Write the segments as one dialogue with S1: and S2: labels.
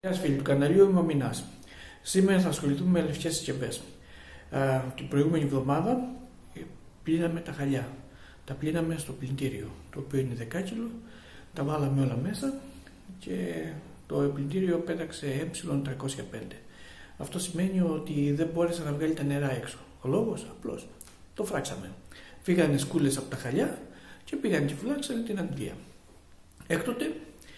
S1: Γεια σας φίλοι του καναλιού, είμαι ο Μινάς. Σήμερα θα ασχοληθούμε με λευκές συσκευές. Την προηγούμενη εβδομάδα πλύναμε τα χαλιά. Τα πλύναμε στο πλυντήριο, το οποίο είναι δεκάκιλο. Τα βάλαμε όλα μέσα και το πλυντήριο πέταξε ε305. Αυτό σημαίνει ότι δεν μπόρεσε να βγάλει τα νερά έξω. Ο λόγος απλώς. Το φράξαμε. Φύγανε σκούλες από τα χαλιά και πήγαν και φυλάξανε την αντλία. Έκτοτε,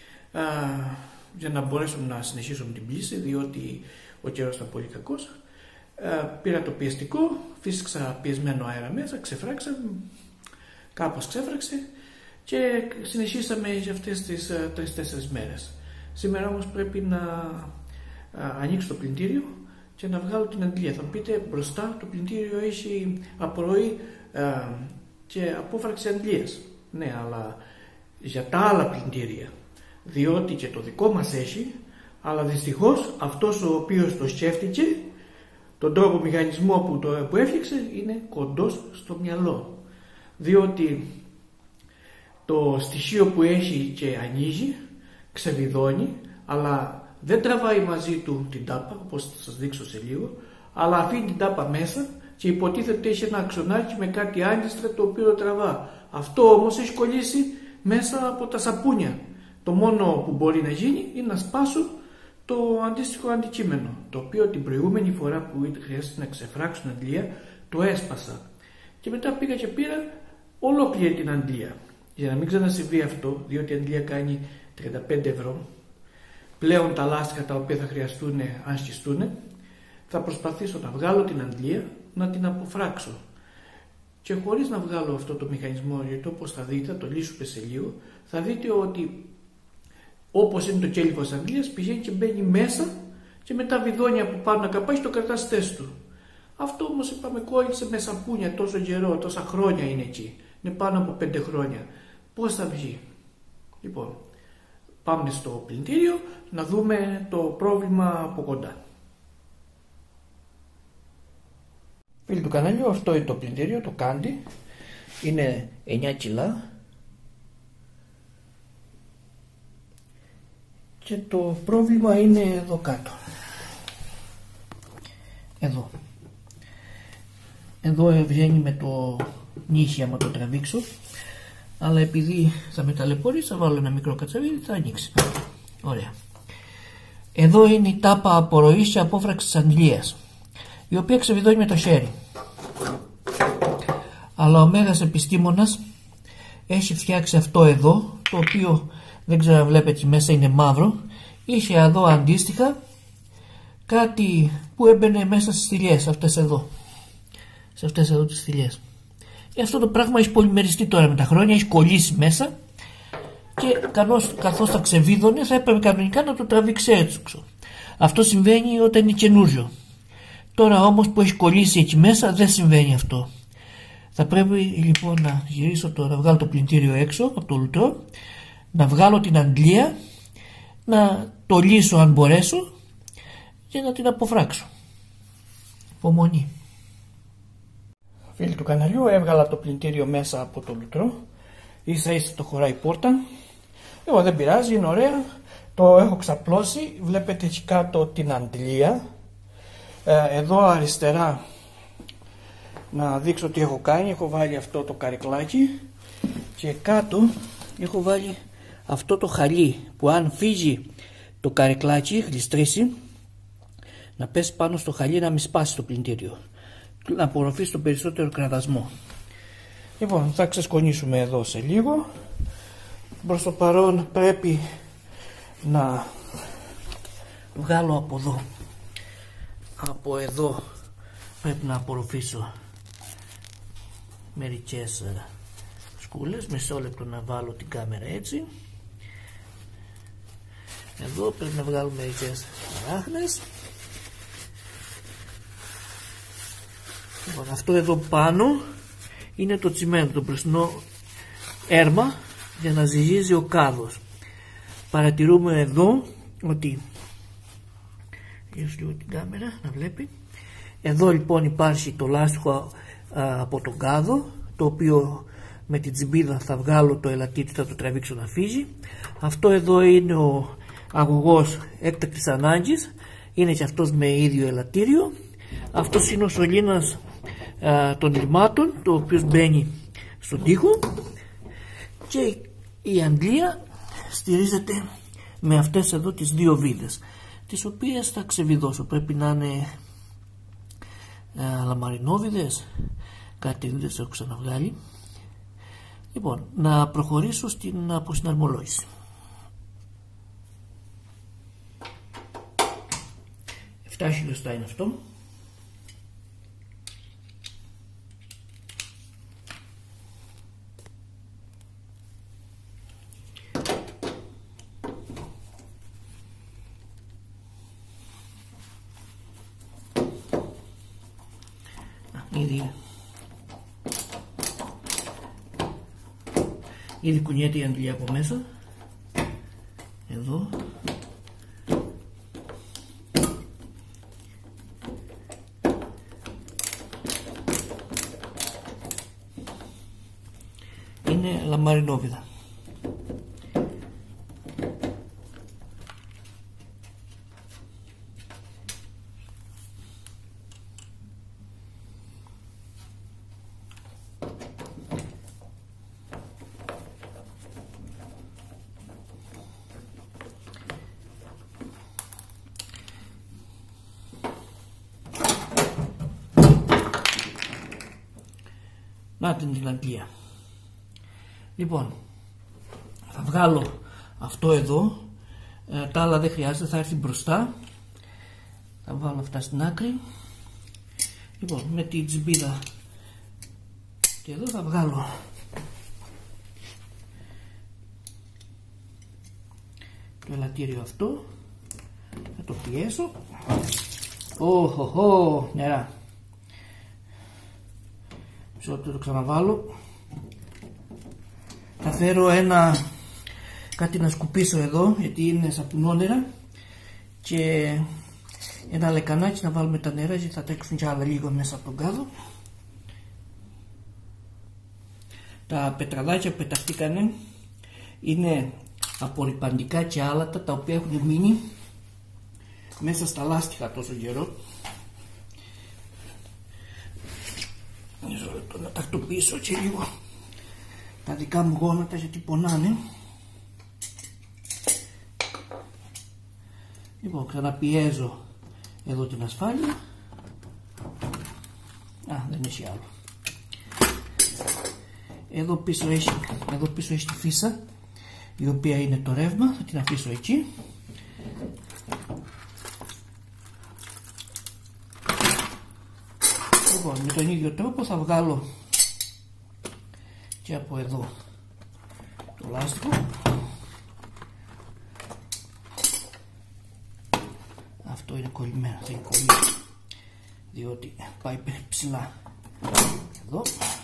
S1: για να μπορέσουμε να συνεχίσουμε την πλύση, διότι ο καιρός ήταν πολύ κακός, πήρα το πιεστικό, φύσηξα πιεσμένο αέρα μέσα, ξεφράξα, κάπως ξέφραξε και συνεχίσαμε για αυτές τις 3-4 μέρες. Σήμερα όμως πρέπει να ανοίξω το πλυντήριο και να βγάλω την αντλία. Θα μου πείτε, μπροστά το πλυντήριο έχει απορροή και απόφραξη αντλίας. Ναι, αλλά για τα άλλα πλυντήρια, διότι και το δικό μας έχει, αλλά δυστυχώς αυτός ο οποίος το σκέφτηκε, τον τρόπο μηχανισμό που έφτιαξε, είναι κοντός στο μυαλό, διότι το στοιχείο που έχει και ανοίγει ξεβιδώνει, αλλά δεν τραβάει μαζί του την τάπα, όπως θα σας δείξω σε λίγο, αλλά αφήνει την τάπα μέσα και υποτίθεται έχει ένα αξονάκι με κάτι άγγιστρα το οποίο το τραβά. Αυτό όμως έχει κολλήσει μέσα από τα σαπούνια. Το μόνο που μπορεί να γίνει είναι να σπάσω το αντίστοιχο αντικείμενο, το οποίο την προηγούμενη φορά που χρειάστηκε να ξεφράξω την αντλία, το έσπασα. Και μετά πήγα και πήρα ολόκληρη την αντλία. Για να μην ξανασυμβεί αυτό, διότι η αντλία κάνει 35 ευρώ, πλέον τα λάστιχα τα οποία θα χρειαστούν αν σχιστούν, θα προσπαθήσω να βγάλω την αντλία, να την αποφράξω. Και χωρίς να βγάλω αυτό το μηχανισμό, γιατί όπως θα δείτε, θα το λύσουμε σε λίγο, θα δείτε ότι όπως είναι το κέλυφος της αντλίας, πηγαίνει και μπαίνει μέσα και μετά βιδώνει από πάνω να καπάει και το κρατά στη θέση του. Αυτό όμως είπαμε κόλλησε με σαπούνια τόσο καιρό, τόσα χρόνια είναι εκεί. Είναι πάνω από 5 χρόνια. Πώς θα βγει? Λοιπόν, πάμε στο πλυντήριο να δούμε το πρόβλημα από κοντά. Φίλοι του καναλιού, αυτό είναι το πλυντήριο, το Candy. Είναι 9 κιλά. Και το πρόβλημα είναι εδώ κάτω. Εδώ. Εδώ βγαίνει με το νύχι άμα το τραβήξω. Αλλά επειδή θα με ταλαιπωρήσει, θα βάλω ένα μικρό κατσαβίδι, θα ανοίξει. Ωραία. Εδώ είναι η τάπα απορροής και απόφραξης της αντλίας, η οποία ξεβιδώνει με το χέρι. Αλλά ο μέγας επιστήμονας έχει φτιάξει αυτό εδώ, το οποίο δεν ξέρω αν βλέπετε μέσα είναι μαύρο. Είχε εδώ αντίστοιχα κάτι που έμπαινε μέσα στις θηλιές, αυτές εδώ. Σε αυτές εδώ τις θηλιές. Αυτό το πράγμα έχει πολυμεριστεί τώρα με τα χρόνια, έχει κολλήσει μέσα και καθώς θα ξεβίδωνε θα έπρεπε κανονικά να το τραβήξει έξω. Αυτό συμβαίνει όταν είναι καινούριο. Τώρα όμως που έχει κολλήσει εκεί μέσα δεν συμβαίνει αυτό. Θα πρέπει λοιπόν να γυρίσω τώρα, να βγάλω το πλυντήριο έξω από το λουτρό, να βγάλω την αντλία, να το λύσω αν μπορέσω και να την αποφράξω. Υπομονή. Φίλοι του καναλιού, έβγαλα το πλυντήριο μέσα από το λουτρό. Ίσα ίσα το χωράει η πόρτα. Εγώ δεν πειράζει, είναι ωραία. Το έχω ξαπλώσει. Βλέπετε εκεί κάτω την αντλία. Εδώ αριστερά να δείξω τι έχω κάνει. Έχω βάλει αυτό το καρεκλάκι και κάτω έχω βάλει αυτό το χαλί που αν φύγει το καρεκλάκι, γλιστρήσει, να πέσει πάνω στο χαλί να μην σπάσει το πλυντήριο, να απορροφήσει τον περισσότερο κραδασμό. Λοιπόν, θα ξεσκονίσουμε εδώ σε λίγο. Προς το παρόν πρέπει να βγάλω από εδώ, από εδώ πρέπει να απορροφήσω μερικές σκούλες. Μισό λεπτό να βάλω την κάμερα έτσι. Εδώ πρέπει να βγάλω μερικές αράχνες. Λοιπόν, αυτό εδώ πάνω είναι το τσιμέντο, το μπροστινό έρμα για να ζυγίζει ο κάδος. Παρατηρούμε εδώ ότι, λίγο την κάμερα να βλέπει, εδώ λοιπόν υπάρχει το λάστιχο από τον κάδο, το οποίο με την τσιμπίδα θα βγάλω το ελαττήτη, θα το τραβήξω να φύγει. Αυτό εδώ είναι αγωγός έκτακτης ανάγκης, είναι και αυτός με ίδιο ελαττήριο. Αυτός είναι ο σωλήνας των ρημάτων, το οποίο μπαίνει στον τοίχο, και η αντλία στηρίζεται με αυτές εδώ τις δύο βίδες, τις οποίες θα ξεβιδώσω. Πρέπει να είναι λαμαρινόβιδες, κάτι δεν τις έχω ξαναβγάλει. Λοιπόν, να προχωρήσω στην αποσυναρμολόγηση. 7 χιλιοστά είναι αυτό. Ήδη κουνιέται η αντλία από μέσα. Εδώ. Είναι λαμαρινόβιδα. Να την αντλία. Λοιπόν, θα βγάλω αυτό εδώ, τα άλλα δεν χρειάζεται, θα έρθει μπροστά. Θα βάλω αυτά στην άκρη. Λοιπόν, με την τσιμπίδα και εδώ θα βγάλω το ελαττήριο αυτό, θα το πιέσω. Οχοχο, νερά. Το ξαναβάλω. Θα φέρω κάτι να σκουπίσω εδώ, γιατί είναι σαπουνόνερα, και ένα λεκανάκι να βάλουμε τα νερά, γιατί θα τρέξουν κι άλλα λίγο μέσα από τον κάδο. Τα πετραδάκια που πεταχτήκανε είναι απορριπαντικά και άλατα, τα οποία έχουν μείνει μέσα στα λάστιχα τόσο καιρό. Να τακτοποιήσω και λίγο τα δικά μου γόνατα, γιατί πονάνε. Λοιπόν, ξαναπιέζω εδώ την ασφάλεια. Δεν έχει άλλο. Εδώ πίσω έχει τη φύσα, η οποία είναι το ρεύμα, θα την αφήσω εκεί. Λοιπόν, με τον ίδιο τρόπο θα βγάλω και από εδώ το λάστιχο. Αυτό είναι κολλημένο, θα είναι κολλημένο, διότι πάει ψηλά εδώ.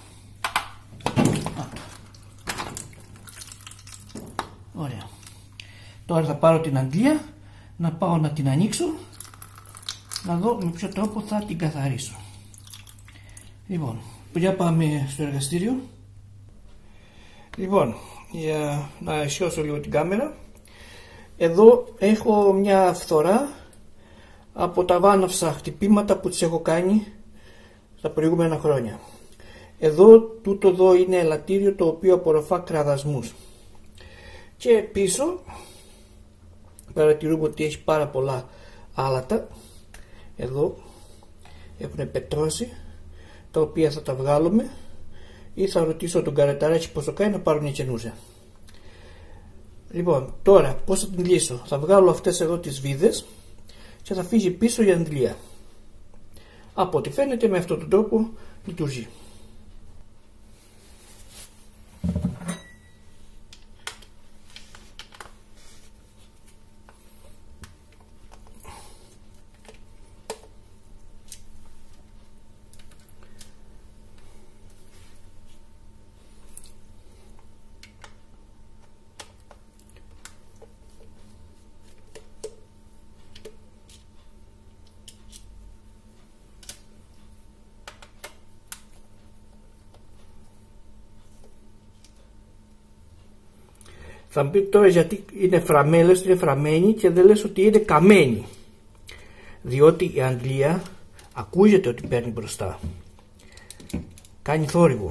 S1: Ωραία. Τώρα θα πάρω την αντλία, να πάω να την ανοίξω, να δω με ποιο τρόπο θα την καθαρίσω. Λοιπόν, για πάμε στο εργαστήριο. Λοιπόν, για να αισιώσω λίγο την κάμερα, εδώ έχω μια φθορά από τα βάναυσα χτυπήματα που τις έχω κάνει τα προηγούμενα χρόνια. Εδώ, τούτο εδώ είναι ελαττήριο, το οποίο απορροφά κραδασμούς. Και πίσω παρατηρούμε ότι έχει πάρα πολλά άλατα. Εδώ έχουν πετρώσει, τα οποία θα τα βγάλουμε, ή θα ρωτήσω τον καραταράκι πόσο κάνει να πάρουν καινούργια. Λοιπόν, τώρα πώς θα την λύσω? Θα βγάλω αυτές εδώ τις βίδες και θα φύγει πίσω η αντλία. Από ό,τι φαίνεται με αυτόν τον τρόπο λειτουργεί. Θα μου πει τώρα γιατί είναι φραμμέλες, είναι φραμμένη και δεν λες ότι είναι καμένη. Διότι η αντλία ακούγεται ότι παίρνει μπροστά. Κάνει θόρυβο.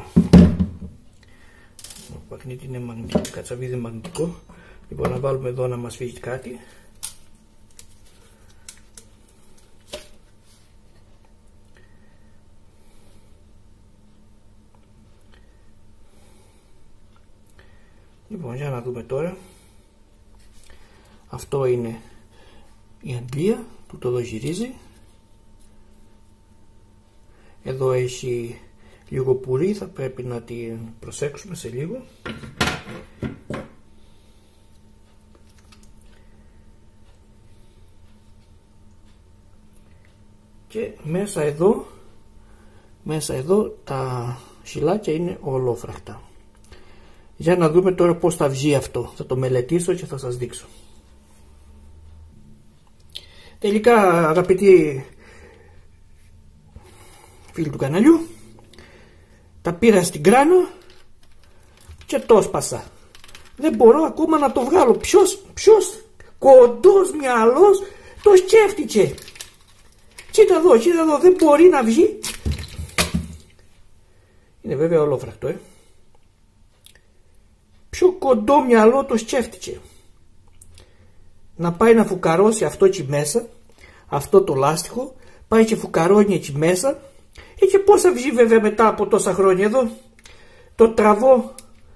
S1: Το παγνίτι είναι μαγνητικό, το κατσαβίδι είναι μαγνητικό. Λοιπόν, να βάλουμε εδώ να μας φύγει κάτι. Λοιπόν, για να δούμε τώρα. Αυτό είναι η αντλία που το εδώ γυρίζει. Εδώ έχει λίγο πουρί, θα πρέπει να την προσέξουμε σε λίγο. Και μέσα εδώ τα χυλάκια είναι ολόφραχτα. Για να δούμε τώρα πώς θα βγει αυτό. Θα το μελετήσω και θα σας δείξω. Τελικά, αγαπητοί φίλοι του καναλιού, τα πήρα στην κράνα και το σπάσα. Δεν μπορώ ακόμα να το βγάλω. Ποιος κοντός μυαλός το σκέφτηκε. Κοίτα εδώ, δεν μπορεί να βγει. Είναι βέβαια ολόφρακτο, Ποιο κοντό μυαλό το σκέφτηκε. Να πάει να φουκαρώσει αυτό εκεί μέσα, αυτό το λάστιχο, πάει και φουκαρώνει εκεί μέσα. Και πώς θα βγει βέβαια μετά από τόσα χρόνια εδώ. Το τραβώ.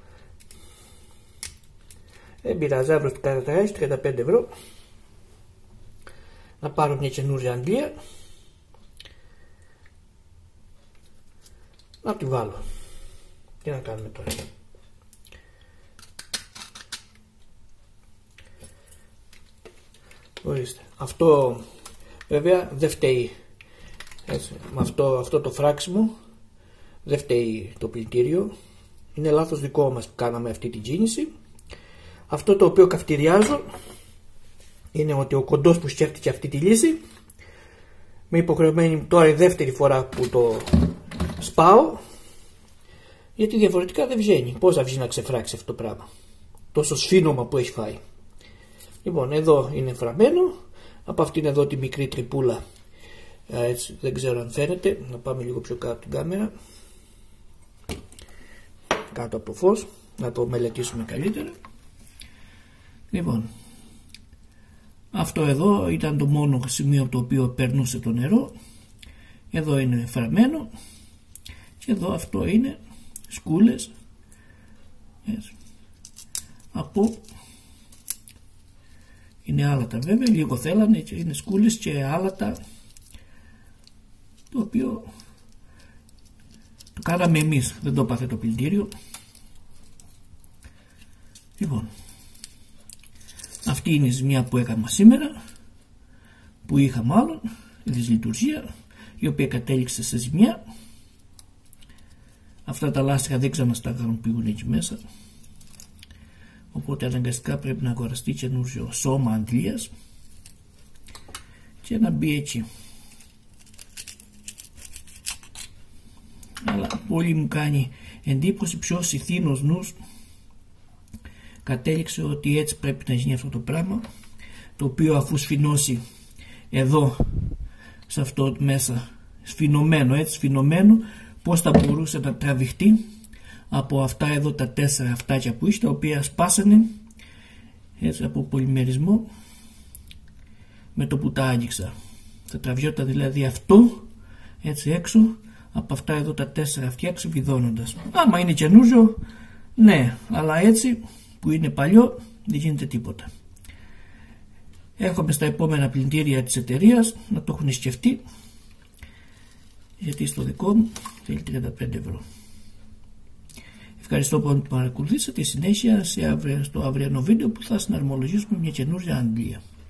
S1: Δεν πειράζει, αύριο του καταταγάζει 35 ευρώ. Να πάρω μια καινούργια αντλία. Να τη βάλω. Τι να κάνουμε τώρα. Ορίστε. Αυτό βέβαια δεν φταίει. Έτσι, με αυτό το φράξιμο δεν φταίει το πλυντήριο. Είναι λάθος δικό μας που κάναμε αυτή την κίνηση. Αυτό το οποίο καυτηριάζω είναι ότι ο κοντός που σκέφτηκε αυτή τη λύση, με υποχρεωμένη τώρα η δεύτερη φορά που το σπάω, γιατί διαφορετικά δεν βγαίνει. Πώς θα βγει να ξεφράξει αυτό το πράγμα, τόσο σφίνομα που έχει φάει. Λοιπόν, εδώ είναι φραμμένο. Από αυτήν εδώ τη μικρή τρυπούλα, έτσι, δεν ξέρω αν φαίνεται. Να πάμε λίγο πιο κάτω την κάμερα, κάτω από το φως, να το μελετήσουμε καλύτερα. Λοιπόν, αυτό εδώ ήταν το μόνο σημείο από το οποίο περνούσε το νερό. Εδώ είναι φραμμένο και εδώ αυτό είναι σκούλες, έτσι, από, είναι άλατα βέβαια, λίγο θέλανε και είναι σκούλες και άλατα, το οποίο το κάναμε εμείς, δεν το πάθε το πλυντήριο. Λοιπόν, αυτή είναι η ζημιά που έκανα σήμερα, που είχα μάλλον, η δυσλειτουργία, η οποία κατέληξε σε ζημιά. Αυτά τα λάστιχα δεν ξανασταγανοποιούν εκεί μέσα, οπότε αναγκαστικά πρέπει να αγοραστεί καινούριο σώμα αντλίας και να μπει έτσι. Αλλά πολύ μου κάνει εντύπωση ποιος ηθήνος νους κατέληξε ότι έτσι πρέπει να γίνει αυτό το πράγμα, το οποίο αφού σφινώσει εδώ σε αυτό μέσα, σφινωμένο, έτσι σφινωμένο, πώς θα μπορούσε να τραβηχτεί από αυτά εδώ τα 4 αυτάκια που είχε, τα οποία σπάσανε έτσι από πολυμερισμό με το που τα άγγιξα. Θα τραβιόταν δηλαδή αυτό έτσι έξω από αυτά εδώ τα 4 αυτιά ξεβιδώνοντας. Άμα είναι καινούριο, ναι, αλλά έτσι που είναι παλιό δεν γίνεται τίποτα. Έρχομαι στα επόμενα πλυντήρια της εταιρείας να το έχουν σκεφτεί, γιατί στο δικό μου θέλει 35 ευρώ. Ευχαριστώ που παρακολουθήσατε. Συνέχεια στο αυριανό βίντεο που θα συναρμολογήσουμε μια καινούργια αντλία.